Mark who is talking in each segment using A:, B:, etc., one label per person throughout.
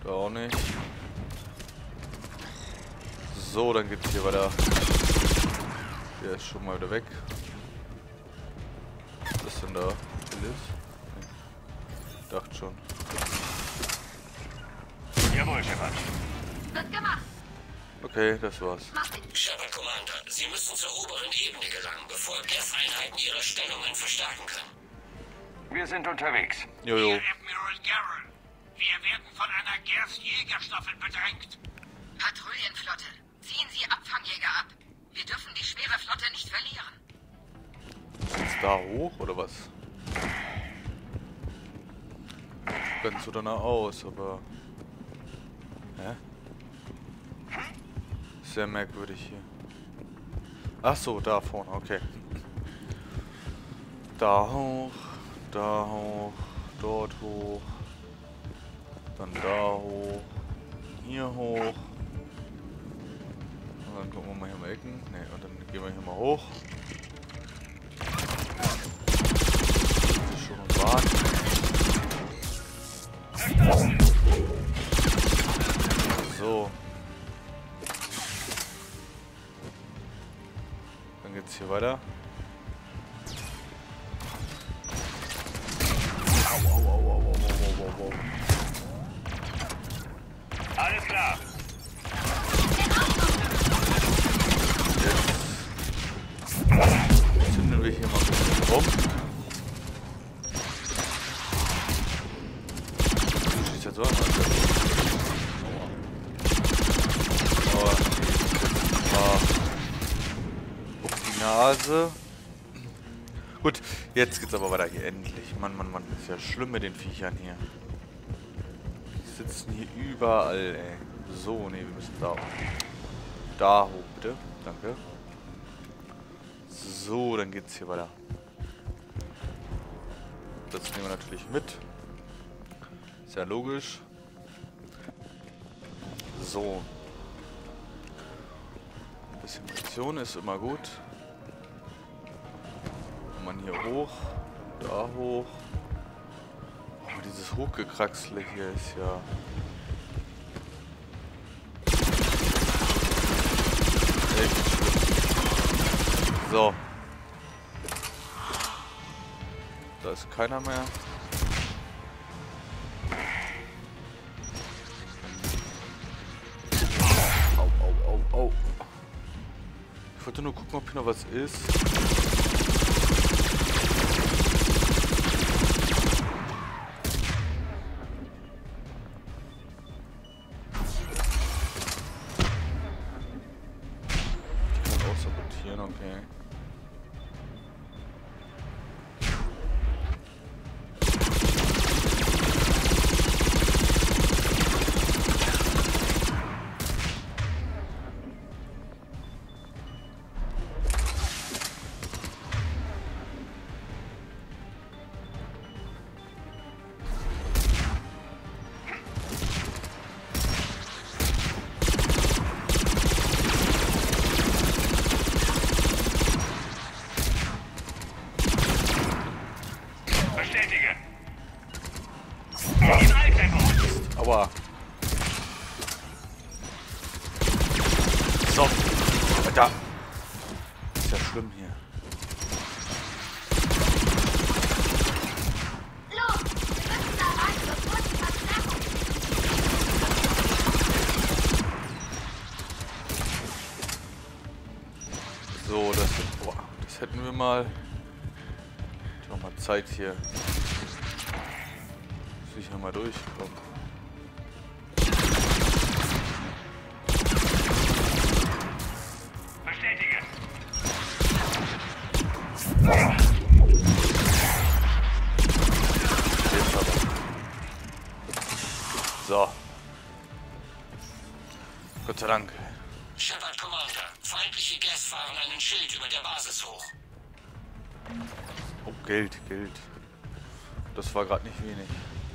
A: Da auch nicht. So, dann geht's hier weiter. Der ist schon mal wieder weg. Was ist denn da? Ich dachte schon.
B: Jawohl, Shepard.
C: Wird gemacht.
A: Okay, das war's.
D: Shepard, Commander, Sie müssen zur oberen Ebene gelangen, bevor Geth-Einheiten ihre Stellungen verstärken können.
B: Wir sind unterwegs.
A: Jojo.
E: Hier Admiral Garrel. Wir werden von einer Geth-Jägerstaffel bedrängt.
C: Patrouillenflotte. Ziehen Sie Abfangjäger ab. Wir dürfen die schwere Flotte nicht verlieren.
A: Ist da hoch oder was? Ganz so danach aus, aber... Hä? Sehr merkwürdig hier. Ach so, da vorne, okay. Da hoch, dort hoch, dann da hoch, hier hoch. Und dann gucken wir mal hier mal Ecken. Ne, und dann gehen wir hier mal hoch. Das ist schon und warten. So. Dann geht's hier weiter. Au.
B: Alles klar.
A: Jetzt zünden wir hier mal ein bisschen rum. Du schießt jetzt so an. Auf die Nase. Gut, jetzt geht's aber weiter hier endlich. Mann. Ist ja schlimm mit den Viechern hier. Die sitzen hier überall, ey. So, ne, wir müssen da hoch. Da hoch, bitte. Danke. So, dann geht's hier weiter. Das nehmen wir natürlich mit. Ist ja logisch. So. Ein bisschen Munition ist immer gut. Und man hier hoch, da hoch. Oh, dieses Hochgekraxle hier ist ja... echt schlimm. So. Da ist keiner mehr. Au. Ich wollte nur gucken, ob hier noch was ist. Ich kann auch sabotieren, okay.
B: Bestätige. In Alltempo.
A: Aua. So. Alter. Ist ja schlimm hier.
C: Los! Wir müssen da rein, bevor die Verstärkung...
A: So, das hätten wir mal. Noch mal Zeit hier. Sicher mal durchkommen.
B: Bestätige.
A: Jetzt aber. So. Gott sei Dank.
D: Shepard, Commander, feindliche Geth fahren einen Schild über der Basis hoch.
A: Oh, Geld. Das war gerade nicht wenig.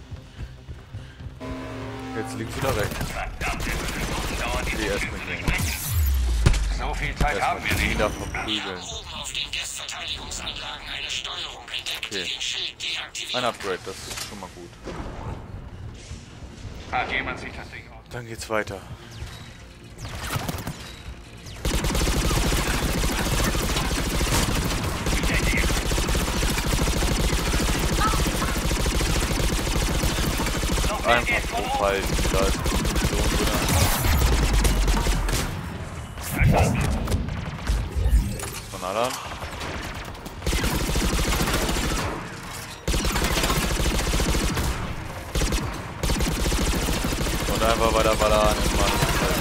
A: Jetzt liegt wieder rechts.
B: Verdammte Minuten dauern die
A: Okay, erstmal hier.
B: So viel Zeit haben wir
A: Erstmal
B: nicht.
A: wieder
D: Wir
A: verprügeln.
D: haben oben auf den Geth-Verteidigungsanlagen eine Steuerung entdeckt,
A: Okay.
D: die den Schild deaktiviert.
A: Ein Upgrade, das ist schon mal gut.
B: Hat jemand sich das Ding aus?
A: Dann geht's weiter. Einfach drauf halten, da ist die Munition drin. Von Alarm. Und einfach weiter ballern und machen.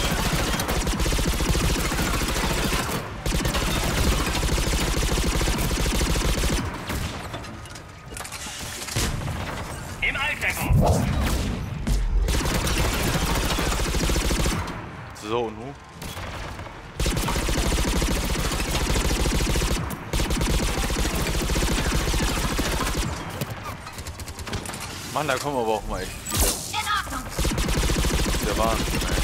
B: Im Alltempo.
A: So, nu. Mann, da kommen aber auch mal echt viele.
C: In Ordnung.
A: Das ist der Wahnsinn, ey.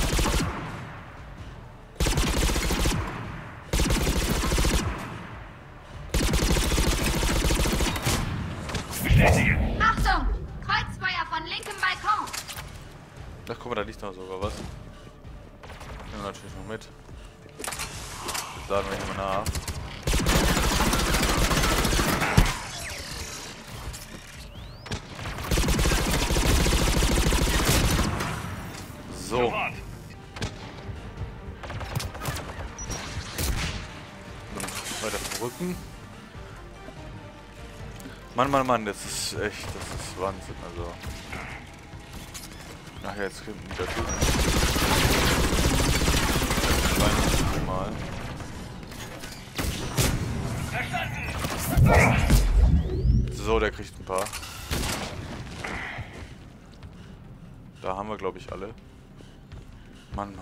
B: Bestätige.
C: Achtung! Kreuzfeuer von linkem Balkon.
A: Ach, guck mal, da liegt noch sogar was. Nehmen wir natürlich noch mit. Das laden wir hier mal nach. So.
B: Sofort.
A: Und weiter verrücken. Mann, das ist echt, das ist Wahnsinn, also. Ach ja, jetzt kommt wieder Typen. Mal. So, der kriegt ein paar. Da haben wir, glaube ich, alle. Mann.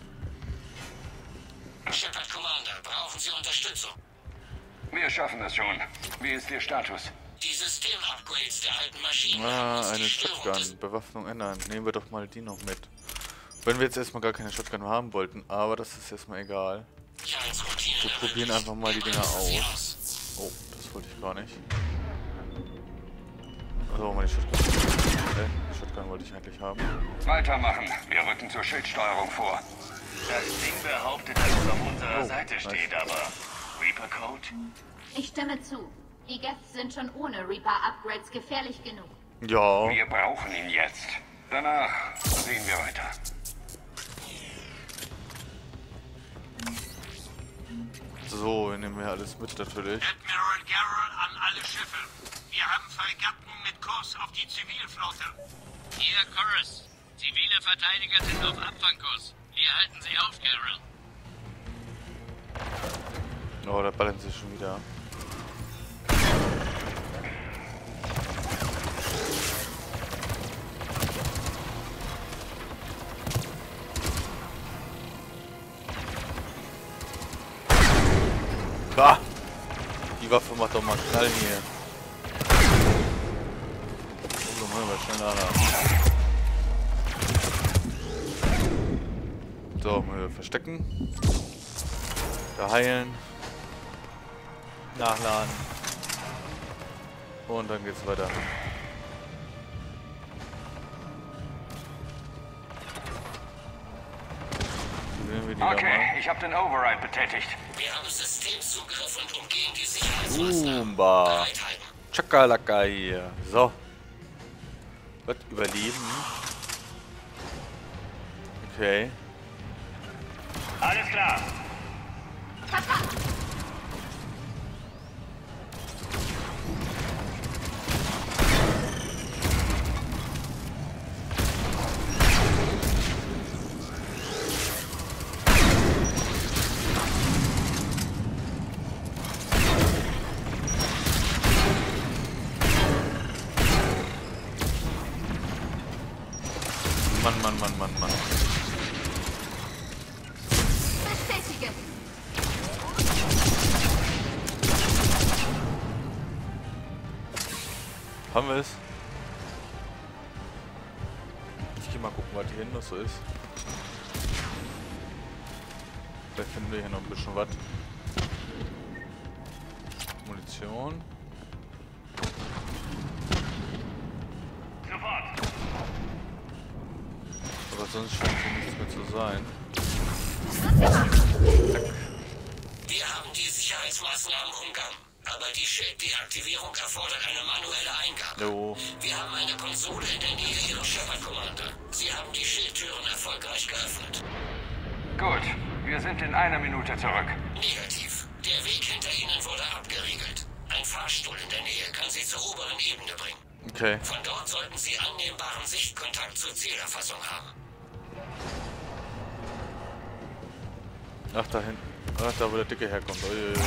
D: Shepard Commander, brauchen Sie Unterstützung?
B: Wir schaffen es schon. Wie ist Ihr Status?
D: Die Systemupgrades der alten Maschinen haben
A: Ah,
D: uns die
A: eine
D: Störung
A: Shotgun. Bewaffnung ändern. Nehmen wir doch mal die noch mit. Wenn wir jetzt erstmal gar keine Shotgun haben wollten, aber das ist erstmal egal. Wir probieren einfach mal die Dinger aus. Oh, das wollte ich gar nicht. Also mal die Shotgun. Die Shotgun wollte ich eigentlich haben.
B: Weitermachen. Wir rücken zur Schildsteuerung vor.
E: Das Ding behauptet, dass es auf unserer
A: Oh,
E: Seite
A: nice.
E: steht, aber Reaper Code?
C: Ich stimme zu. Die Geths sind schon ohne Reaper-Upgrades gefährlich genug.
A: Ja.
B: Wir brauchen ihn jetzt. Danach sehen wir weiter.
A: So, wir nehmen hier alles mit natürlich.
E: Admiral Garrel an alle Schiffe. Wir haben Fregatten mit Kurs auf die Zivilflotte.
F: Hier, Chorus. Zivile Verteidiger sind auf Abfangkurs. Wir halten sie auf, Garrel.
A: Oh, da ballern sie schon wieder. Ah! Die Waffe macht doch mal Knall hier. So, machen wir schnell an. So, mal verstecken. Da heilen. Nachladen. Und dann geht's weiter. Sehen wir die da
B: Okay,
A: mal.
B: ich habe den Override betätigt.
D: Wir haben Systemzugriff und umgehen die Sicherheitsmaßnahmen.
A: Umba.
D: Bereithalten.
A: Chakalaka hier. So. Was? Überleben. Okay.
B: Alles klar.
C: Verstanden.
A: Mann.
C: Bestätige.
A: Haben wir es? Ich geh mal gucken, was hier hinten noch so ist. Vielleicht finden wir hier noch ein bisschen was. Munition.
B: Sofort.
A: Aber sonst scheint hier nichts mehr zu sein.
D: Wir haben die Sicherheitsmaßnahmen umgangen, aber die Schilddeaktivierung erfordert eine manuelle Eingabe.
A: Jo.
D: Wir haben eine Konsole in der Nähe Ihres Shepard Commander. Sie haben die Schildtüren erfolgreich geöffnet.
B: Gut, wir sind in 1 Minute zurück.
D: Negativ. Der Weg hinter Ihnen wurde abgeriegelt. Ein Fahrstuhl in der Nähe kann Sie zur oberen Ebene bringen.
A: Okay.
D: Von dort sollten Sie annehmbaren Sichtkontakt zur Zielerfassung haben.
A: Ach, da hinten. Ach, da wo der Dicke herkommt. Uiuiui.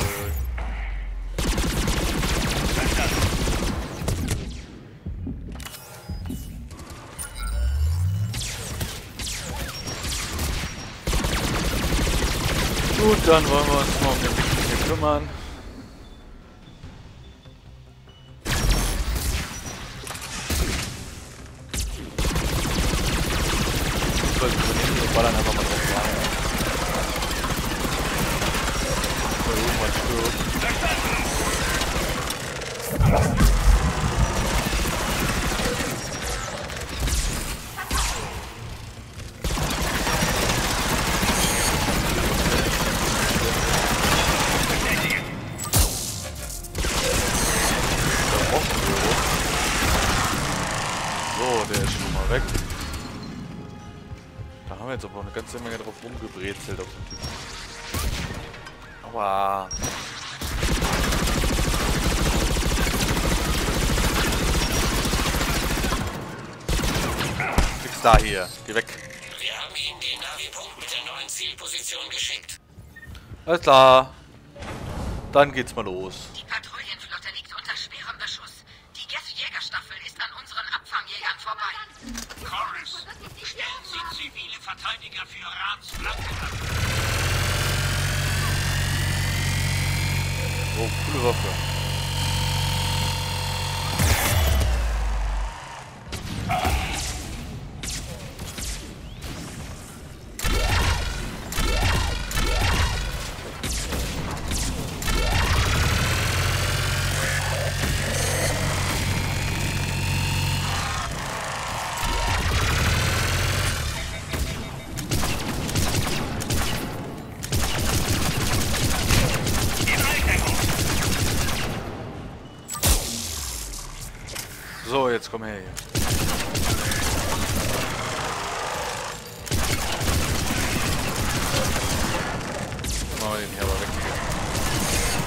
A: Gut, dann wollen wir uns mal um den Dicken hier kümmern. Wir ballern einfach mal drauf rein. Da irgendwann stirbt. So, der ist schon mal weg. Da haben wir jetzt aber auch eine ganze Menge drauf rumgebrezelt auf den Typen. Aua. Nix da hier. Geh weg.
D: Wir haben Ihnen den Navi-Punkt mit der neuen Zielposition geschickt.
A: Alles klar. Dann geht's mal los.
C: Die Patrouillenflotte liegt unter schwerem Beschuss. Die Geth-Jägerstaffel ist an unseren Abfangjägern vorbei.
E: Chorus, stellen Sie zivile Verteidiger für Rans Flanken ab.
A: Oh, coole Waffe. So, jetzt komm her hier. Machen wir den hier aber weg hier.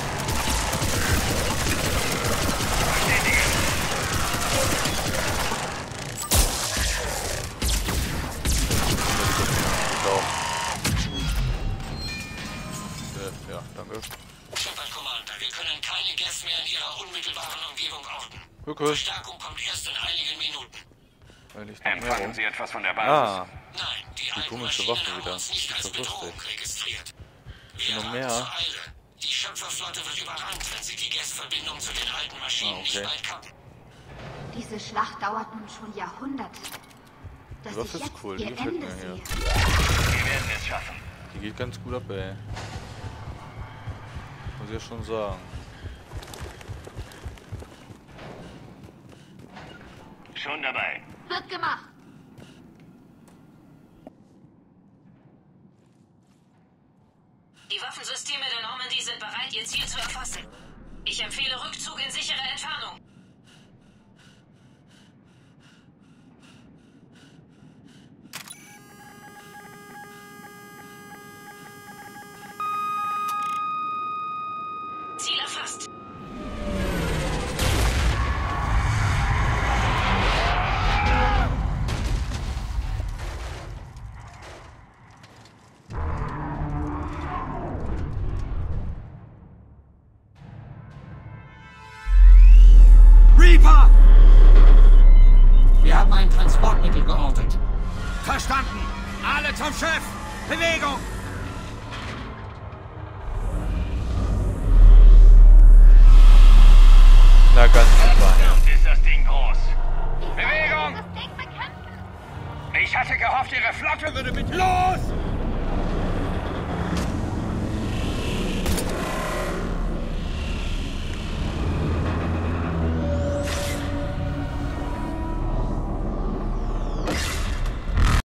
A: Ja, danke.
D: Shepard Commander, wir können keine Geth mehr in ihrer unmittelbaren Umgebung orten.
A: Okay.
D: Verstärkung kommt erst in einigen Minuten.
A: Weil ich noch mehr
B: Empfangen
A: rum.
B: Sie etwas von der Basis?
A: Ah,
D: Nein, die alten
A: komische
D: Maschinen
A: Waffe
D: haben
A: wieder.
D: uns nicht
A: Das
D: als
A: ist doch
D: Bedrohung
A: lustig.
D: registriert. Wir
A: noch
D: haben
A: mehr?
D: zur Eile. Die Schöpferflotte wird überrannt, wenn sie die Geth-Verbindung zu den alten Maschinen nicht
A: okay.
D: bald kappen.
G: Diese Schlacht dauert nun schon Jahrhunderte. Dass
A: Die Waffe
G: ich
A: ist
G: jetzt
A: cool, die
G: ihr
A: gefällt
G: Ende
A: mir hier.
G: sehe.
B: Wir werden es schaffen.
A: Die geht ganz gut ab, ey. Muss ich ja schon sagen.
B: Schon dabei.
G: Wird gemacht.
H: Die Waffensysteme der Normandy sind bereit, ihr Ziel zu erfassen. Ich empfehle Rückzug in sichere Entfernung. Ziel erfasst.
E: Reaper!
I: Wir haben ein Transportmittel geortet.
E: Verstanden! Alle zum Schiff! Bewegung!
A: Na, ganz super.
B: Ist das Ding groß? Bewegung! Ich hatte gehofft, Ihre Flotte würde mit... Los!